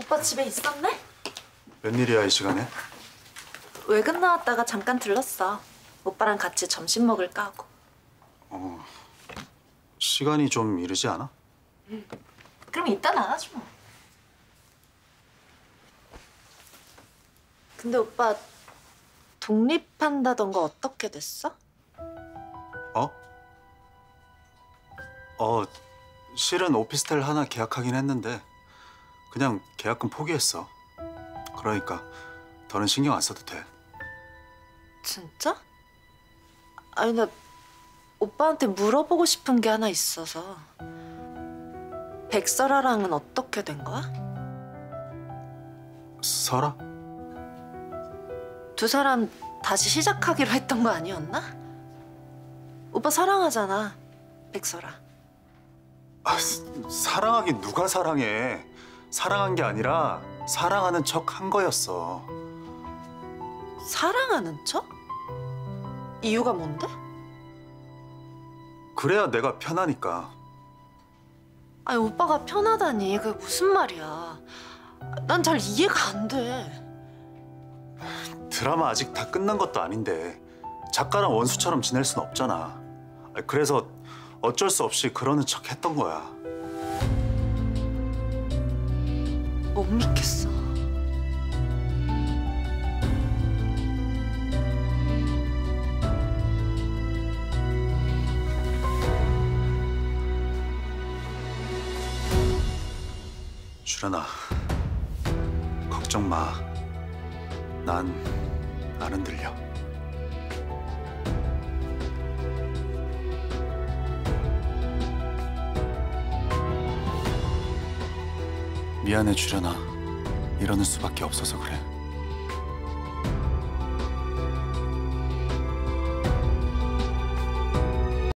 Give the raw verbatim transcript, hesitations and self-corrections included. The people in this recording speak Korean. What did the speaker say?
오빠 집에 있었네? 웬일이야 이 시간에? 외근 나왔다가 잠깐 들렀어. 오빠랑 같이 점심 먹을까 하고. 어, 시간이 좀 이르지 않아? 응. 그럼 이따 나가죠 뭐. 근데 오빠 독립한다던 거 어떻게 됐어? 어? 어, 실은 오피스텔 하나 계약하긴 했는데 그냥 계약금 포기했어. 그러니까 더는 신경 안 써도 돼. 진짜? 아니 나 오빠한테 물어보고 싶은 게 하나 있어서. 백설아랑은 어떻게 된 거야? 설아? 두 사람 다시 시작하기로 했던 거 아니었나? 오빠 사랑하잖아, 백설아. 아, 사랑하긴 누가 사랑해. 사랑한 게 아니라 사랑하는 척 한 거였어. 사랑하는 척? 이유가 뭔데? 그래야 내가 편하니까. 아니 오빠가 편하다니 그게 무슨 말이야. 난 잘 이해가 안 돼. 드라마 아직 다 끝난 것도 아닌데 작가랑 원수처럼 지낼 순 없잖아. 그래서 어쩔 수 없이 그러는 척 했던 거야. 못 믿겠어. 주련아, 걱정 마. 난 안 흔들려. 미안해, 주련아. 이러는 수밖에 없어서 그래.